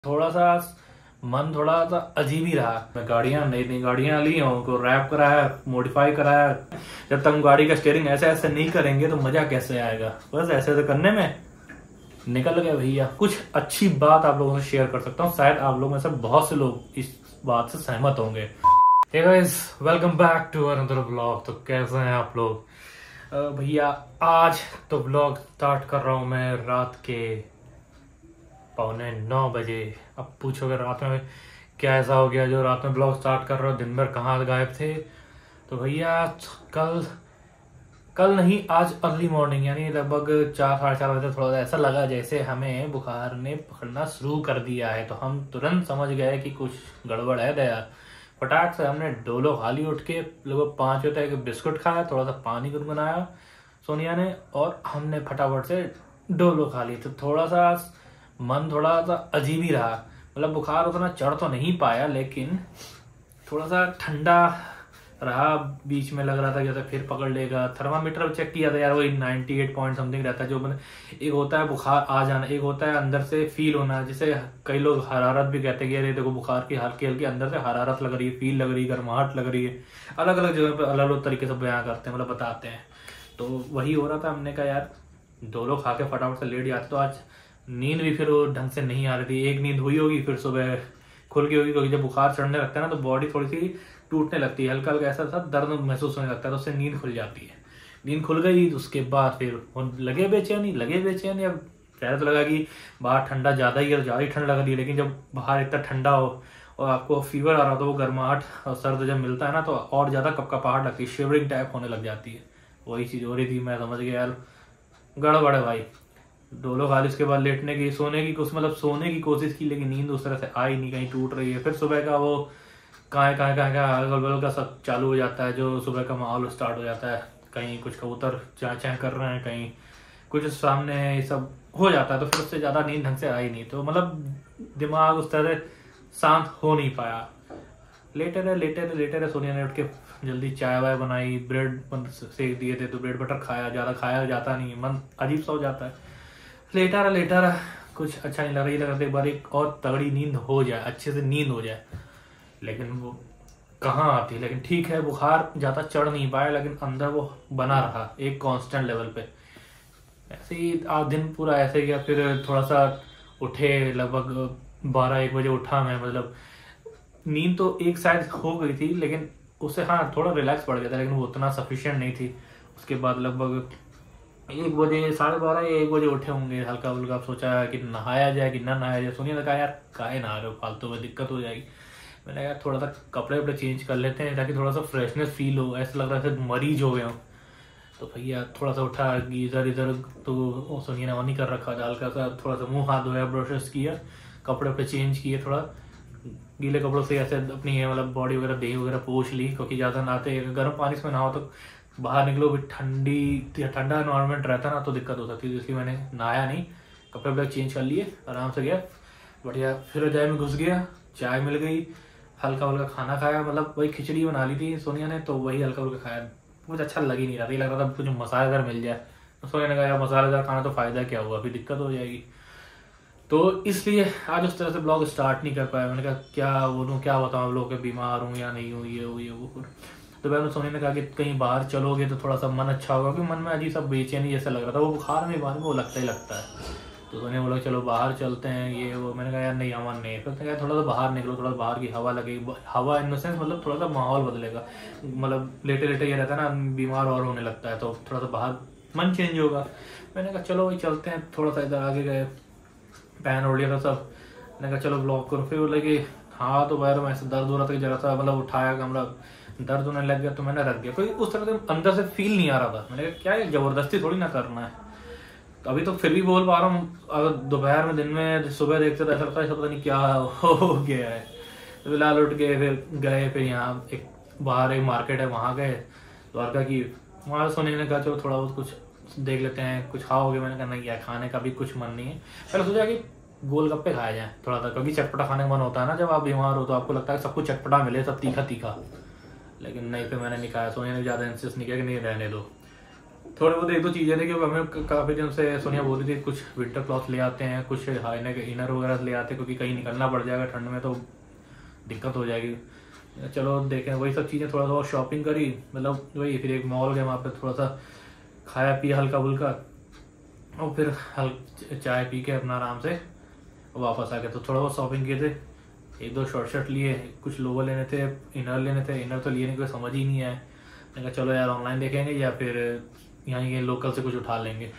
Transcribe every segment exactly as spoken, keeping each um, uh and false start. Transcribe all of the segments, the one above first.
थोड़ा सा मन थोड़ा सा अजीब ही रहा। मैं गाड़ियां नई नई गाड़ियां ली हूँ, को रैप कराया, मॉडिफाई कराया। जब तक हम गाड़ी का स्टीयरिंग ऐसे ऐसे नहीं करेंगे तो मजा कैसे आएगा। बस ऐसे ऐसे करने में निकल गया भैया। कुछ अच्छी बात आप लोगों से शेयर कर सकता हूँ, शायद आप लोगों में से बहुत से लोग इस बात से सहमत होंगे। Hey guys, welcome back to another vlog. तो कैसे हैं आप लोग भैया? आज तो व्लॉग स्टार्ट कर रहा हूँ मैं रात के पौने नौ बजे। अब पूछोगे रात में क्या ऐसा हो गया जो रात में ब्लॉग स्टार्ट कर रहे हो, दिन भर कहाँ गायब थे? तो भैया कल कल नहीं, आज अर्ली मॉर्निंग यानी लगभग चार साढ़े चार बजे थोड़ा सा ऐसा लगा जैसे हमें बुखार ने पकड़ना शुरू कर दिया है। तो हम तुरंत समझ गए कि कुछ गड़बड़ है दया। फटाक से हमने डोलो खा ली। उठ के लगभग पाँच बजे तक बिस्कुट खाया, थोड़ा सा पानी गुनगुनाया सोनिया ने, और हमने फटाफट से डोलो खा ली। तो थोड़ा सा मन थोड़ा सा अजीब ही रहा। मतलब बुखार उतना चढ़ तो नहीं पाया, लेकिन थोड़ा सा ठंडा रहा। बीच में लग रहा था जैसे फिर पकड़ लेगा। थर्मामीटर चेक किया था यार, वही अट्ठानवे पॉइंट समथिंग रहता है। जो मैंने, एक होता है बुखार आ जाना, एक होता है अंदर से फील होना, जिसे कई लोग हरारत भी कहते हैं कि अरे देखो बुखार की हल्की हल्की अंदर से हरारत लग रही है, फील लग रही है, गर्माहट लग रही है। अलग अलग जगह पर अलग अलग तरीके से बयां करते हैं, मतलब बताते हैं। तो वही हो रहा था। हमने कहा यार दो लोग खा के फटाफट से लेट जाते। तो आज नींद भी फिर वो ढंग से नहीं आ रही थी। एक नींद हुई होगी, फिर सुबह खुल गई होगी, क्योंकि जब बुखार चढ़ने लगता है ना तो बॉडी थोड़ी सी टूटने लगती है, हल्का हल्का ऐसा सा दर्द महसूस होने लगता है, तो उससे नींद खुल जाती है। नींद खुल गई तो उसके बाद फिर लगे बेचैनी लगे बेचैनी अब पहले तो लगा कि बाहर ठंडा ज्यादा ही है, ज्यादा ही ठंड लग रही है। लेकिन जब बाहर इतना ठंडा हो और आपको फीवर आ रहा हो तो वो गर्माहट और सर्द जब मिलता है ना तो और ज्यादा कपकपाहट लगती है, शिवरिंग टाइप होने लग जाती है। वही चीज हो रही थी। मैं समझ गया यार गड़बड़ है भाई। डोलो खा ली, उसके बाद लेटने की सोने की कुछ मतलब सोने की कोशिश की, लेकिन नींद उस तरह से आई नहीं, कहीं टूट रही है। फिर सुबह का वो कहाँ कहाँ कहाँ कहाँ अगल बगल का सब चालू हो जाता है, जो सुबह का माहौल स्टार्ट हो जाता है। कहीं कुछ कबूतर चाँ चाँ कर रहे हैं, कहीं कुछ सामने, ये सब हो जाता है। तो फिर उससे ज़्यादा नींद ढंग से आई नहीं, तो मतलब दिमाग उस तरह से शांत हो नहीं पाया। लेटे रहे लेटे रहे लेटे रहे सोनिया ने उठ के जल्दी चाय वाय बनाई, ब्रेड सेक दिए थे तो ब्रेड बटर खाया। ज़्यादा खाया जाता नहीं, मन अजीब सा हो जाता है। लेटा रहा लेटा रहा, कुछ अच्छा नहीं लग रहा। ये लग रहा था एक बार एक और तगड़ी नींद हो जाए, अच्छे से नींद हो जाए, लेकिन वो कहाँ आती। लेकिन ठीक है, बुखार ज़्यादा चढ़ नहीं पाया, लेकिन अंदर वो बना रहा एक कांस्टेंट लेवल पे। ऐसे ही आज दिन पूरा ऐसे गया। फिर थोड़ा सा उठे, लगभग बारह एक बजे उठा मैं। मतलब नींद तो एक शायद हो गई थी, लेकिन उससे हाँ थोड़ा रिलैक्स पड़ गया था, लेकिन वो उतना सफिशिएंट नहीं थी। उसके बाद लगभग एक बजे साढ़े बारह या एक बजे उठे होंगे हल्का फुल्का। सोचा कि नहाया जाए कि ना नहाया जाए। सोनिया ने कहा यार काहे नहा रहे हो, फालतू में दिक्कत हो जाएगी। मैंने यार थोड़ा सा कपड़े वपड़े चेंज कर लेते हैं ताकि थोड़ा सा फ्रेशनेस फील हो। ऐसा लग रहा था मरीज हो गए हो। तो भैया थोड़ा सा उठा, गीजर इधर तो सोनिया ने ऑन ही कर रखा था। हल्का सा थोड़ा सा मुंह हाथ धोया, ब्रशेस किया, कपड़े वपड़े चेंज किए, थोड़ा गीले कपड़ों से ऐसे अपनी मतलब बॉडी वगैरह देह वगैरह पोंछ ली, क्योंकि ज़्यादा नहाते गर्म पानी से नहाओ तो बाहर निकलो भी ठंडी ठंडा एनवायरनमेंट रहता ना तो दिक्कत हो सकती है। इसलिए मैंने नहाया नहीं, कपड़े वपड़े चेंज कर लिए, आराम से गया बढ़िया। फिर रजाई में घुस गया, चाय मिल गई, हल्का हल्का खाना खाया। मतलब वही खिचड़ी बना ली थी सोनिया ने, तो वही हल्का हल्का खाया। मुझे अच्छा लग ही नहीं रहा था, ये लग रहा था कुछ मसालेदार मिल जाए। तो सोनिया ने कहा यार मसालेदार खाना तो फायदा क्या हुआ, अभी दिक्कत हो जाएगी। तो इसलिए आज उस तरह से ब्लॉग स्टार्ट नहीं कर पाया। मैंने कहा क्या बोलूँ, क्या बताऊँ आप लोगों के, बीमार हूँ या नहीं हूँ, ये हो ये वो। तो मैंने सोनिया ने कहा कि कहीं बाहर चलोगे तो थोड़ा सा मन अच्छा होगा, क्योंकि मन में अजीब सा बेचैनी जैसा लग रहा था। वो बुखार में बाहर में वो लगता ही लगता है। तो सोनिया बोला चलो बाहर चलते हैं, ये वो। मैंने कहा यार नहीं, अमन नहीं। फिर कहा थोड़ा सा बाहर निकलो, थोड़ा बाहर की हवा लगेगी। हवा इन द सेंस मतलब थोड़ा सा माहौल बदलेगा। मतलब लेटे लेटे ये रहता है ना, बीमार और होने लगता है, तो थोड़ा सा बाहर मन चेंज होगा। मैंने कहा चलो वही चलते हैं। थोड़ा सा इधर आगे गए, पैन ओढ़ लिया था सब। मैंने कहा चलो ब्लॉक करो। फिर बोले कि हाँ तो पैर में ऐसे दर्द हो रहा था, जरा सा मतलब उठाया कमरा, दर्द होने लग गया तो मैंने रख दिया। कोई उस तरह से अंदर से फील नहीं आ रहा था। मैंने कहा क्या है, जबरदस्ती थोड़ी ना करना है। तो अभी तो फिर भी बोल पा रहा हूँ। अगर दोपहर में, दिन में, सुबह देखते तो ऐसा लगता है पता नहीं क्या हो गया है। तो फिलहाल उठ गए, फिर गए, फिर यहाँ एक बाहर एक मार्केट है, वहाँ गए द्वारका की। वहाँ सोने ने कहा चलो थोड़ा बहुत कुछ देख लेते हैं, कुछ खाओगे? मैंने कहा नहीं यार, खाने का भी कुछ मन नहीं है। पहले सोचा कि गोलगप्पे खाए जाए थोड़ा सा, क्योंकि चटपटा खाने का मन होता है ना। जब आप बीमार हो तो आपको लगता है सब कुछ चटपटा मिले, सब तीखा तीखा। लेकिन नहीं, फिर मैंने नहीं खाया। सोनिया ने ज़्यादा इंसिस्ट नहीं किया कि नहीं रहने दो। थोड़े बहुत एक दो चीजें थी कि हमें काफी दिन से सोनिया बोल रही थी कुछ विंटर क्लॉथ ले आते हैं, कुछ हाई नेक इनर वगैरह ले आते हैं, क्योंकि कहीं निकलना पड़ जाएगा ठंड में तो दिक्कत हो जाएगी। चलो देखें, वही सब चीज़ें थोड़ा सा शॉपिंग करी, मतलब वही फिर एक मॉल गए, वहाँ पे थोड़ा सा खाया पिया हल्का फुल्का, और फिर हल चाय पी के अपना आराम से वापस आ गए। तो थोड़ा बहुत शॉपिंग किए थे, एक दो शॉर्ट शर्ट लिए, कुछ लोवर लेने थे, इनर लेने थे। इनर तो लिए नहीं, कोई समझ ही नहीं आया। मैंने कहा चलो यार ऑनलाइन देखेंगे या फिर यहाँ ये लोकल से कुछ उठा लेंगे।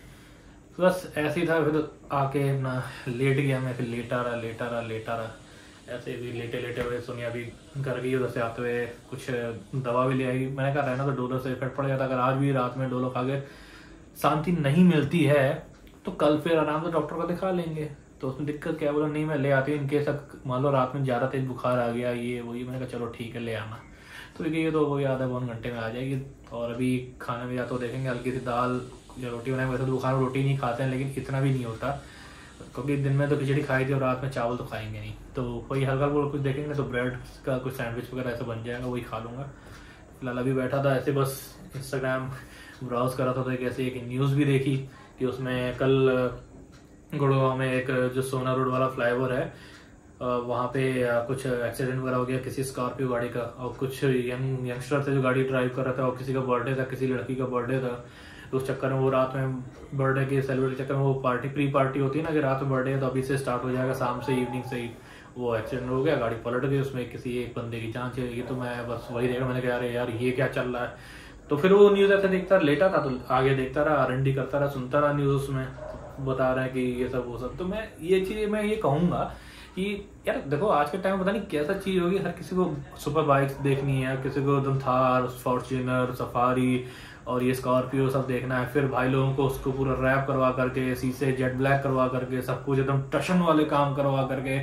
बस ऐसे ही था। फिर आके अपना लेट गया मैं, फिर लेटा रहा लेटा रहा लेटा रहा ऐसे भी लेटे लेटे हुए। सोनिया भी घर गई उधर से आते हुए, कुछ दवा भी ले आई। मैंने कहा रहना तो डोलो से इफेक्ट पड़ जाता। अगर आज भी रात में डोलो खा के शांति नहीं मिलती है तो कल फिर आराम से डॉक्टर को दिखा लेंगे। तो उसमें दिक्कत क्या, बोला नहीं मैं ले आती हूँ, इनकेस मान लो रात में ज़्यादा तेज बुखार आ गया ये वही। मैंने कहा चलो ठीक है ले आना। तो ये तो वही आधा पौन घंटे में आ जाएगी। और अभी खाने में या तो देखेंगे हल्की सी दाल या रोटी बनाएंगे। वैसे तो बुखार में रोटी नहीं खाते हैं, लेकिन इतना भी नहीं होता, क्योंकि दिन में तो खिचड़ी खाई थी और रात में चावल तो खाएंगे नहीं। तो वही हल्का फुल्का कुछ देखेंगे, तो ब्रेड का कुछ सैंडविच वगैरह ऐसा बन जाएगा, वही खा लूँगा। फिलहाल अभी बैठा था ऐसे बस इंस्टाग्राम ब्राउज कर रहा था, तो एक ऐसी एक न्यूज़ भी देखी कि उसमें कल गुड़गांव में एक जो सोना रोड वाला फ्लाईओवर है वहाँ पे कुछ एक्सीडेंट वगैरह हो गया किसी स्कॉर्पियो गाड़ी का। और कुछ यंग यंगस्टर थे जो गाड़ी ड्राइव कर रहा था, और किसी का बर्थडे था, किसी लड़की का बर्थडे था। तो उस चक्कर में वो रात में बर्थडे के सेलिब्रेट चक्कर में वो पार्टी प्री पार्टी होती है ना कि रात में बर्थडे है तो अभी से स्टार्ट हो जाएगा, शाम से इवनिंग से ही वो एक्सीडेंट हो गया, गाड़ी पलट गई, उसमें किसी एक बंदे की जान चली गई। तो मैं बस वही देखा, मैंने कहा अरे यार ये क्या चल रहा है। तो फिर वो न्यूज़ ऐसे देखता लेटा था, तो आगे देखता रहा, आर एन डी करता रहा, सुनता रहा न्यूज़, उसमें बता रहे हैं कि ये सब वो सब। तो मैं ये चीज़ मैं ये कहूँगा कि यार देखो आज के टाइम में पता नहीं कैसा चीज़ होगी, हर किसी को सुपर बाइक्स देखनी है, किसी को एकदम थार, फॉर्च्यूनर, सफारी और ये स्कॉर्पियो सब देखना है। फिर भाई लोगों को उसको पूरा रैप करवा करके, शीशे जेट ब्लैक करवा करके, सब कुछ एकदम टशन वाले काम करवा करके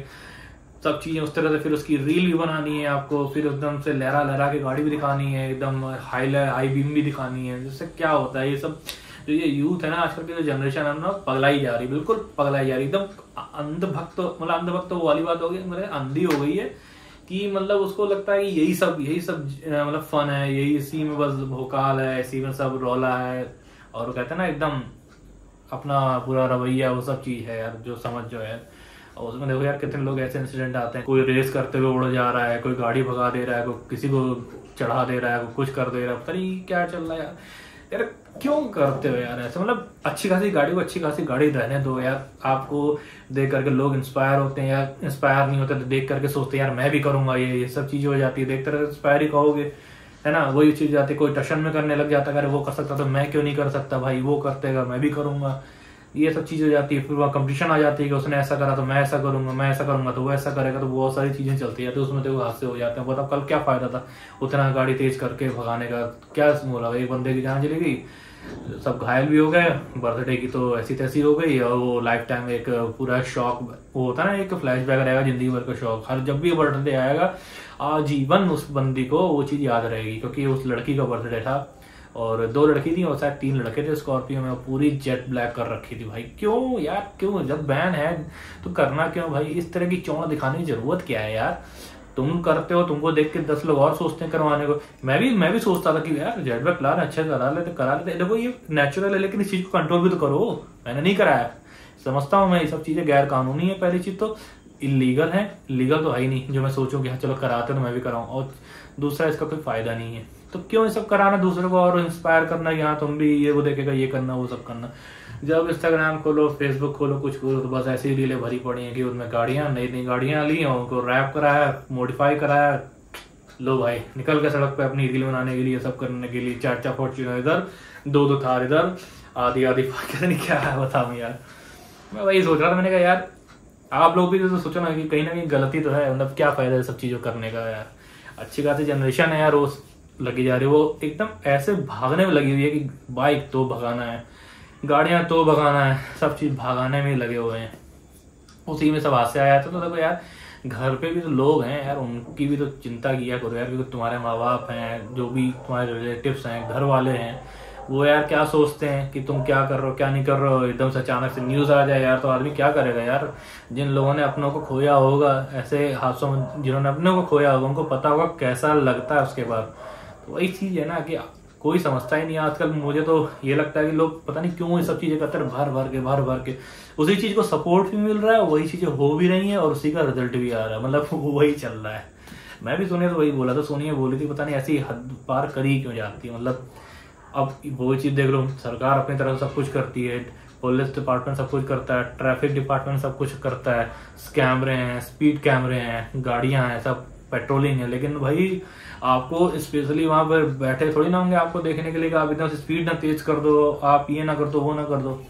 सब चीज़ें उस तरह से, फिर उसकी रील भी बनानी है आपको, फिर एकदम से लहरा लहरा के गाड़ी भी दिखानी है, एकदम हाई हाई बीम भी दिखानी है। जिससे क्या होता है, ये सब जो ये यूथ है ना आजकल की जो जनरेशन है ना पगलाई जा रही, बिल्कुल पगलाई जा रही, एकदम अंधभक्त, मतलब अंधभक्त वो वाली बात हो गई, मतलब अंधी हो गई है कि मतलब उसको लगता है कि यही सब यही सब मतलब फन है, यही इसी में बस भोकाल है, इसी में सब रौला है। और वो कहते हैं ना एकदम अपना पूरा रवैया वो सब चीज है यार, जो समझ जो है। और उसमें देखो यार कितने लोग ऐसे इंसिडेंट आते हैं, कोई रेस करते हुए उड़ जा रहा है, कोई गाड़ी भगा दे रहा है, कोई किसी को चढ़ा दे रहा है, कोई कुछ कर दे रहा है, पता नहीं क्या चल रहा है यार। यार क्यों करते हो यार ऐसे, मतलब अच्छी खासी गाड़ी को अच्छी खासी गाड़ी रहने दो यार। आपको देख करके लोग इंस्पायर होते हैं, या इंस्पायर नहीं होते तो देख करके सोचते हैं यार मैं भी करूंगा, ये ये सब चीजें हो जाती है, देखते रहे इंस्पायर ही कहोगे, है ना। वही चीज जाती है, कोई टशन में करने लग जाता है, अरे वो कर सकता तो मैं क्यों नहीं कर सकता, भाई वो करते मैं भी करूंगा, ये सब चीजें हो जाती है। फिर वहाँ कंपटीशन आ जाती है कि उसने ऐसा करा तो मैं ऐसा करूंगा, मैं ऐसा करूंगा तो वो ऐसा करेगा, तो बहुत सारी चीजें चलती है, तो उसमें देखो हादसे हो जाते हैं। बताओ कल क्या फायदा था उतना गाड़ी तेज करके भगाने का, क्या बोला, एक बंदे की जान चली गई, सब घायल भी हो गए, बर्थडे की तो ऐसी तैसी हो गई, और वो लाइफ टाइम एक पूरा शौक वो होता है ना, एक फ्लैशबैक रहेगा जिंदगी भर का शौक, हर जब भी बर्थडे आएगा आजीवन उस बंदी को वो चीज याद रहेगी, क्योंकि उस लड़की का बर्थडे था और दो लड़की थी और शायद तीन लड़के थे स्कॉर्पियो में, पूरी जेट ब्लैक कर रखी थी। भाई क्यों यार, क्यों जब बैन है तो करना क्यों भाई, इस तरह की चौड़ दिखाने की जरूरत क्या है यार। तुम करते हो, तुमको देख के दस लोग और सोचते हैं करवाने को। मैं भी मैं भी सोचता था कि यार जेट ब्लैक ला रहे अच्छा करा लेते करा लेते देखो ये नेचुरल है, लेकिन इस चीज को कंट्रोल भी तो करो। मैंने नहीं कराया, समझता हूँ मैं ये सब चीजें गैर कानूनी है, पहली चीज तो इलीगल है, लीगल तो है ही नहीं जो मैं सोचूं कि हाँ चलो कराते तो मैं भी कराऊं, और दूसरा इसका कोई फायदा नहीं है, तो क्यों ये सब कराना दूसरे को और इंस्पायर करना, यहाँ तुम भी ये वो देखेगा ये करना वो सब करना। जब इंस्टाग्राम खोलो, फेसबुक खोलो, कुछ खोलो तो बस ऐसी रीलें भरी पड़ी हैं कि उनमें गाड़ियां नई नई गाड़ियां ली हैं, उनको रैप कराया, मॉडिफाई कराया, लो भाई निकल के सड़क पे अपनी रील बनाने के लिए, सब करने के लिए, चार चार फॉर्च्यूनर इधर, दो दो थार इधर, आधी आधी पता नहीं क्या है बताऊं यार। मैं वही सोच रहा था, मैंने कहा यार आप लोग भी तो सोचो ना कि कहीं ना कहीं गलती तो है, मतलब क्या फायदा है सब चीजों करने का यार। अच्छी खासी जनरेशन है यार वो लगी जा रही है, वो एकदम ऐसे भागने में लगी हुई है कि बाइक तो भगाना है, गाड़ियां तो भगाना है, सब चीज भगाने में लगे हुए हैं, उसी में सब हादसे आया था। तो देखो यार घर पे भी तो लोग हैं यार, उनकी भी तो चिंता किया करो यार, क्योंकि तुम्हारे माँ बाप हैं, जो भी तुम्हारे रिलेटिव्स हैं, घर वाले हैं, वो यार क्या सोचते हैं कि तुम क्या कर रहे हो क्या नहीं कर रहे हो। एकदम से अचानक से न्यूज आ जाए यार तो आदमी क्या करेगा यार। जिन लोगों ने अपनों को खोया होगा ऐसे हादसों में, जिन्होंने अपनों को खोया होगा उनको पता होगा कैसा लगता है उसके बाद। तो वही चीज है ना कि कोई समझता ही नहीं आजकल। मुझे तो ये लगता है कि लोग पता नहीं क्यों ये सब चीजें करते हैं, भर भर के भर भर के उसी चीज को सपोर्ट भी मिल रहा है, वही चीजें हो भी रही हैं और उसी का रिजल्ट भी आ रहा है, मतलब वही चल रहा है। मैं भी सोनिया तो वही बोला था, सोनिया बोली थी पता नहीं ऐसी हद पार करी क्यों जाती है। मतलब अब वो चीज देख लो, सरकार अपनी तरफ सब कुछ करती है, पुलिस डिपार्टमेंट सब कुछ करता है, ट्रैफिक डिपार्टमेंट सब कुछ करता है, कैमरे हैं, स्पीड कैमरे हैं, गाड़ियां हैं, सब पेट्रोलिंग है, लेकिन भाई आपको स्पेशली वहां पर बैठे थोड़ी ना होंगे आपको देखने के लिए कि आप इतना स्पीड ना तेज कर दो, आप ये ना कर दो, वो ना कर दो।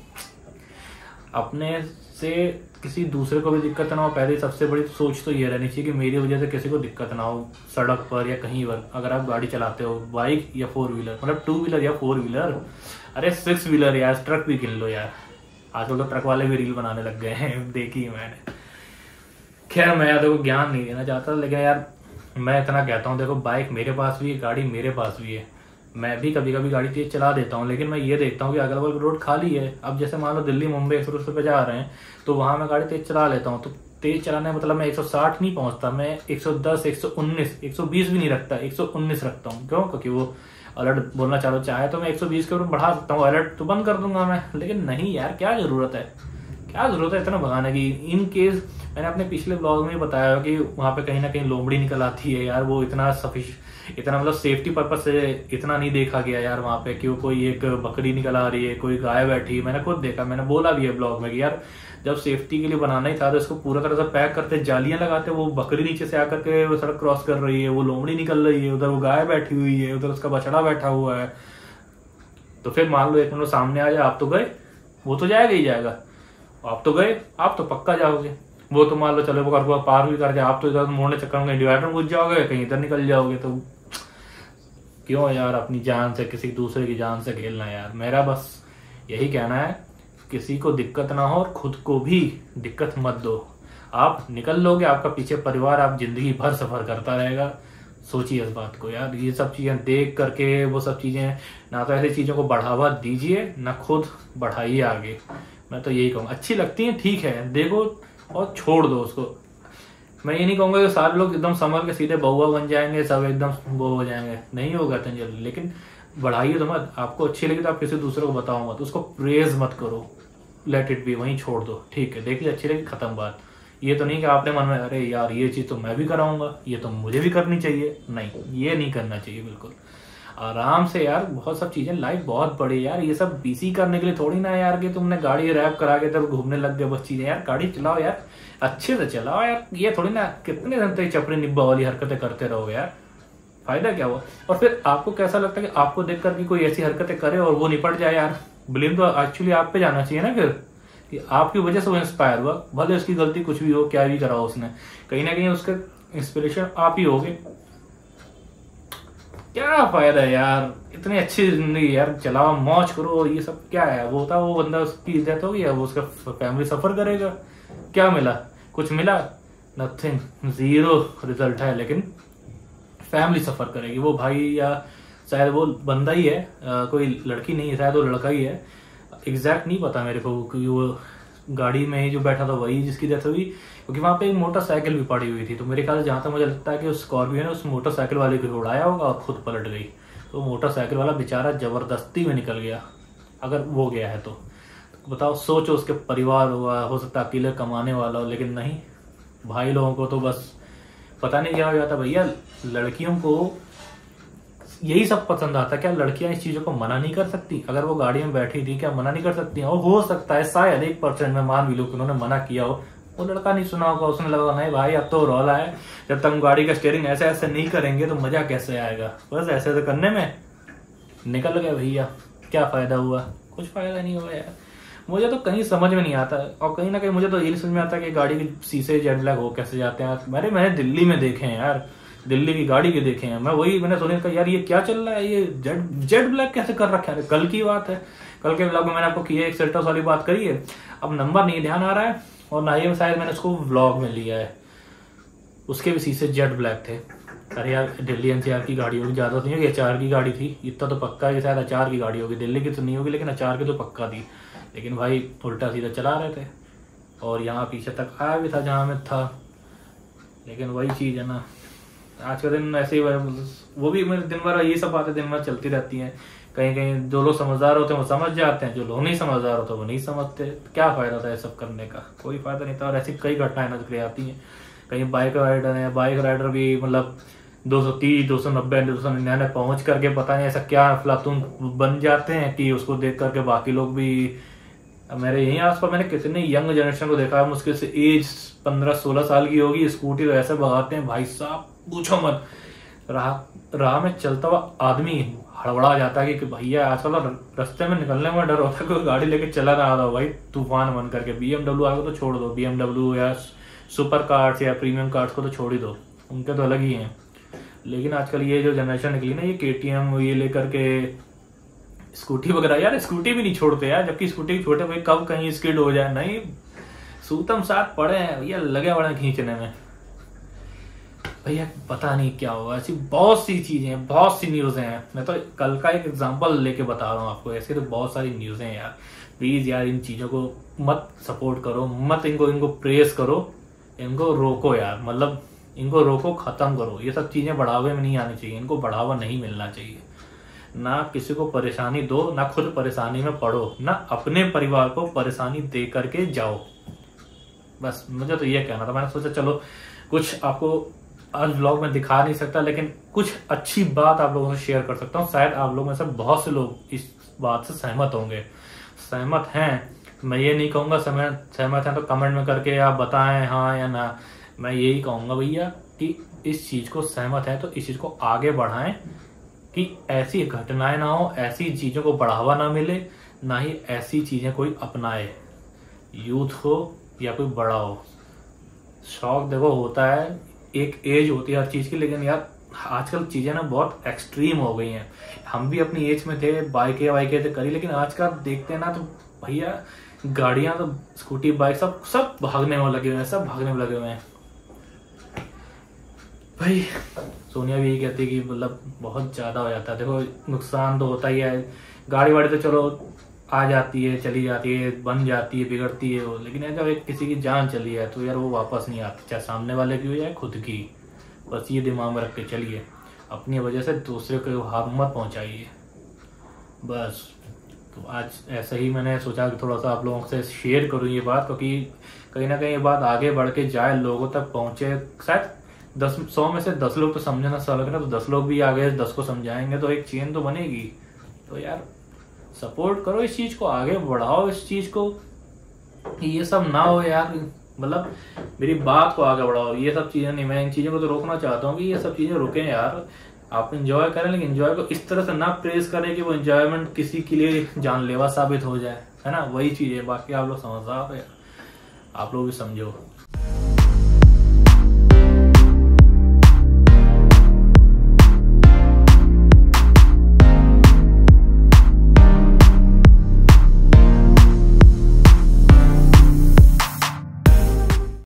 अपने से किसी दूसरे को भी दिक्कत ना हो, पहले सबसे बड़ी सोच तो ये रहनी चाहिए कि मेरी वजह से किसी को दिक्कत ना हो सड़क पर या कहीं पर। अगर आप गाड़ी चलाते हो, बाइक या फोर व्हीलर, मतलब टू व्हीलर या फोर व्हीलर, अरे सिक्स व्हीलर यार, ट्रक भी गिन लो यार, आजकल तो ट्रक वाले भी रील बनाने लग गए हैं, देखी है मैंने। खैर मैं यार देखो ज्ञान नहीं देना चाहता, लेकिन यार मैं इतना कहता हूँ, देखो बाइक मेरे पास भी है, गाड़ी मेरे पास भी है, मैं भी कभी कभी गाड़ी तेज चला देता हूँ, लेकिन मैं ये देखता हूँ कि अगल बगल रोड खाली है। अब जैसे मान लो दिल्ली मुंबई एक्सप्रेस पे जा रहे हैं तो वहां मैं गाड़ी तेज चला लेता हूँ, तो तेज चलाने मतलब मैं एक सौ साठ नहीं पहुंचता, मैं एक सौ दस, एक सौ उन्नीस, एक सौ बीस भी नहीं रखता, एक सौ उन्नीस रखता हूँ। क्यों? क्योंकि वो अलर्ट बोलना चालू चाहे तो मैं एक सौ बीस के ऊपर बढ़ा सकता हूँ, अलर्ट तो बंद कर दूंगा मैं, लेकिन नहीं यार, क्या जरूरत है, क्या जरूरत है इतना भगाने की। इन केस मैंने अपने पिछले ब्लॉग में बताया कि वहां पे कहीं ना कहीं लोमड़ी निकल आती है यार, वो इतना सफिश इतना मतलब सेफ्टी पर्पज से इतना नहीं देखा गया यार वहां पे, कि कोई एक बकरी निकल आ रही है, कोई गाय बैठी, मैंने खुद देखा, मैंने बोला भी है ब्लॉग में कि यार जब सेफ्टी के लिए बनाना ही था तो इसको पूरा तरह से पैक करते, जालियां लगाते, वो बकरी नीचे से आकर के वो सड़क क्रॉस कर रही है, वो लोमड़ी निकल रही है, उधर वो गाय बैठी हुई है, उधर उसका बछड़ा बैठा हुआ है, तो फिर मान लो एक मिनट सामने आ जाए, आप तो गए, वो तो जाएगा ही जाएगा, आप तो गए, आप तो पक्का जाओगे, वो तो मान लो चलो वो पार भी कर जाए, आप तो इधर मोड़ने चक्कर में डिवाइडर में घुस जाओगे, कहीं इधर निकल जाओगे। तो क्यों यार अपनी जान से, किसी दूसरे की जान से खेलना यार। मेरा बस यही कहना है, किसी को दिक्कत ना हो और खुद को भी दिक्कत मत दो। आप निकल लोगे, आपका पीछे परिवार आप जिंदगी भर सफर करता रहेगा। सोचिए इस बात को यार, ये सब चीजें देख करके वो सब चीजें ना तो ऐसी चीजों को बढ़ावा दीजिए ना खुद बढ़ाइए आगे। मैं तो यही कहूँगा, अच्छी लगती है ठीक है देखो और छोड़ दो उसको। मैं ये नहीं कहूंगा कि सारे लोग एकदम संभल के सीधे बहुआ बन जाएंगे, सब एकदम वो हो जाएंगे, नहीं होगा इतनी जल्दी, लेकिन बढ़ाइए तो मत। आपको अच्छी लगी तो आप किसी दूसरे को बताओ मत, उसको प्रेज मत करो, लेट इट बी, वहीं छोड़ दो, ठीक है देखिए अच्छी लगी खत्म बात। ये तो नहीं कि आपने मन में अरे यार ये चीज तो मैं भी कराऊंगा, ये तो मुझे भी करनी चाहिए, नहीं ये नहीं करना चाहिए बिल्कुल। आराम से यार, बहुत सब चीजें, लाइफ बहुत बड़ी यार, ये सब बीसी करने के लिए थोड़ी ना यार कि तुमने गाड़ी रैप करा के तब घूमने लग गए बस चीजें। यार गाड़ी चलाओ यार, अच्छे से चलाओ यार, ये थोड़ी ना कितने दिन तक चपड़ी निब्बा वाली हरकतें करते रहो यार, फायदा क्या हुआ। और फिर आपको कैसा लगता है कि आपको देख कर कोई ऐसी हरकतें करे और वो निपट जाए यार, ब्लेम तो एक्चुअली आप पे जाना चाहिए ना फिर, कि आपकी वजह से वो इंस्पायर हुआ, भले उसकी गलती कुछ भी हो, क्या भी करा हो उसने, कहीं ना कहीं उसका इंस्पिरेशन आप ही होगे। क्या फायदा है यार, इतनी अच्छी जिंदगी यार, चलाओ मौज करो, ये सब क्या है। वो होता वो बंदा उसकी इज्जत होगी, वो उसका फैमिली सफर करेगा, क्या मिला, कुछ मिला, नथिंग, जीरो रिजल्ट है, लेकिन फैमिली सफर करेगी। वो भाई या शायद वो बंदा ही है, आ, कोई लड़की नहीं है, शायद वो लड़का ही है, एग्जैक्ट नहीं पता मेरे को, क्योंकि वो गाड़ी में जो बैठा था वही जिसकी डेथ हुई, क्योंकि वहां पे एक मोटरसाइकिल भी पड़ी हुई थी। तो मेरे ख्याल से जहां तक मुझे लगता है कि उस स्कॉर्पियो ने उस मोटरसाइकिल वाले को उड़ाया होगा और खुद पलट गई, तो मोटरसाइकिल वाला बेचारा जबरदस्ती में निकल गया, अगर वो गया है तो, तो बताओ, सोचो उसके परिवार हुआ, हो सकता अकेले कमाने वाला हो, लेकिन नहीं, भाई लोगों को तो बस पता नहीं क्या हो जाता। भैया लड़कियों को यही सब पसंद आता, क्या लड़कियां इस चीजों को मना नहीं कर सकती? अगर वो गाड़ी में बैठी थी क्या मना नहीं कर सकती? और हो सकता है शायद एक परसेंट में मान भी लो कि उन्होंने मना किया हो, वो लड़का नहीं सुना होगा, उसने लगा नहीं भाई अब तो रौला है, जब तक गाड़ी का स्टीयरिंग ऐसे ऐसे नहीं करेंगे तो मजा कैसे आएगा, बस ऐसे ऐसे करने में निकल गया भैया, क्या फायदा हुआ? कुछ फायदा नहीं हुआ यार। मुझे तो कहीं समझ में नहीं आता, और कहीं ना कहीं मुझे तो यही समझ में आता है कि गाड़ी के शीशे जेट ब्लैक हो कैसे जाते हैं। मैंने मैंने दिल्ली में देखे हैं यार, दिल्ली की गाड़ी के देखे हैं मैं, वही मैंने सोचा था यार ये क्या चल रहा है, ये जेट जेट ब्लैक कैसे कर रखा है। कल की बात है, कल के ब्लॉग में मैंने आपको किया एक सेल्टॉस वाली बात करी है, अब नंबर नहीं ध्यान आ रहा है, और ना ही शायद मैंने उसको व्लॉग में लिया है, उसके भी शीशे जेट ब्लैक थे। अरे यार दिल्ली एनसीआर की गाड़ी होगी, ज्यादा तो नहीं होगी, अचार की गाड़ी थी, इतना तो पक्का है शायद अचार की गाड़ी होगी, दिल्ली की तो नहीं होगी लेकिन अचार की तो पक्का थी। लेकिन भाई उल्टा सीधा चला रहे थे और यहाँ पीछे तक आया भी था जहाँ में था, लेकिन वही चीज है ना, आज का दिन ऐसे ही, वो भी मेरे दिन भर ये सब बातें दिन भर चलती रहती हैं। कहीं कहीं जो लोग समझदार होते हैं वो समझ जाते हैं, जो लोग नहीं समझदार होते वो नहीं समझते। क्या फायदा था ये सब करने का, कोई फायदा नहीं था। और ऐसी कई घटनाएं नजर आती हैं। कहीं बाइक राइडर है, बाइक राइडर भी मतलब दो सौ तीस, दो सौ नब्बे, दो सौ निन्यानवे पहुंच करके पता नहीं ऐसा क्या अफलातून बन जाते हैं कि उसको देख करके बाकी लोग भी। मेरे यहीं आसपास मैंने कितने यंग जनरेशन को देखा है, मुश्किल से एज पंद्रह सोलह साल की होगी, स्कूटी तो ऐसे भगाते हैं भाई साहब पूछो मत। राह राह में चलता हुआ आदमी हड़बड़ा जाता है कि भैया आजकल रास्ते में निकलने में डर होता है, कोई गाड़ी लेके चला रहा था भाई तूफान बन करके। बीएमडब्ल्यू आगे तो छोड़ दो, बीएमडब्ल्यू या सुपर कार्स या प्रीमियम कार्स को तो छोड़ ही दो, उनके तो अलग ही हैं। लेकिन आजकल ये जो जनरेशन निकली ना, ये केटीएम ये लेकर के स्कूटी वगैरह, यार स्कूटी भी नहीं छोड़ते यार, जबकि स्कूटी छोटे भाई कब कहीं स्किड हो जाए, नहीं सूतम साथ पड़े हैं भैया, लगे बड़े खींचने में भैया, पता नहीं क्या होगा। ऐसी बहुत सी चीजें, बहुत सी न्यूज़ हैं। मैं तो कल का एक एग्जांपल लेके बता रहा हूँ आपको, ऐसे तो बहुत सारी न्यूज़ हैं यार। प्लीज यार इन चीजों को मत सपोर्ट करो, मत इनको इनको प्रेस करो, इनको रोको यार, मतलब इनको रोको, खत्म करो। ये सब चीजें बढ़ावे में नहीं आनी चाहिए, इनको बढ़ावा नहीं मिलना चाहिए। ना किसी को परेशानी दो, ना खुद परेशानी में पड़ो, ना अपने परिवार को परेशानी दे करके जाओ। बस मुझे तो ये कहना था। मैंने सोचा चलो कुछ आपको आज व्लॉग में दिखा नहीं सकता, लेकिन कुछ अच्छी बात आप लोगों से शेयर कर सकता हूँ। शायद आप लोगों में से बहुत से लोग इस बात से सहमत होंगे। सहमत हैं, मैं ये नहीं कहूंगा सहमत हैं तो कमेंट में करके आप बताएं हाँ या ना। मैं यही कहूंगा भैया कि इस चीज को सहमत है तो इस चीज को आगे बढ़ाएं, कि ऐसी घटनाएं ना हो, ऐसी चीजों को बढ़ावा ना मिले, ना ही ऐसी चीजें कोई अपनाए, यूथ हो या कोई बड़ा हो। शौक देखो होता है, एक एज होती है हर चीज की, लेकिन यार आजकल चीजें ना बहुत एक्सट्रीम हो गई हैं। हम भी अपनी एज में थे, बाइकें वाइकें थे करी, लेकिन आजकल देखते हैं ना तो भैया गाड़ियां तो स्कूटी बाइक सब सब भागने में लगे हुए हैं, सब भागने में लगे हुए हैं भाई। सोनिया भी यही कहती है कि मतलब बहुत ज्यादा हो जाता है। देखो नुकसान तो होता ही है, गाड़ी वाड़ी तो चलो आ जाती है, चली जाती है, बन जाती है, बिगड़ती है वो, लेकिन जब एक किसी की जान चली है तो यार वो वापस नहीं आती, चाहे सामने वाले की हो या खुद की। बस ये दिमाग में रख के चलिए, अपनी वजह से दूसरे को हार्म मत पहुंचाइए बस। तो आज ऐसा ही मैंने सोचा कि थोड़ा सा आप लोगों से शेयर करूं ये बात, क्योंकि कहीं ना कहीं ये बात आगे बढ़ के जाए, लोगों तक पहुंचे। शायद दस सौ में से दस लोग तो समझे ना सलग ना, तो दस लोग भी आगे दस को समझाएंगे तो एक चेन तो बनेगी। तो यार सपोर्ट करो इस चीज को, आगे बढ़ाओ इस चीज को, ये सब ना हो यार। मतलब मेरी बात को आगे बढ़ाओ, ये सब चीजें नहीं। मैं इन चीजों को तो रोकना चाहता हूँ कि ये सब चीजें रुके यार। आप एंजॉय करें, लेकिन एंजॉय को इस तरह से ना प्रेस करें कि वो एंजॉयमेंट किसी के लिए जानलेवा साबित हो जाए, है ना। वही चीज है, बाकी आप लोग समझदार हो, आप लोग भी समझो।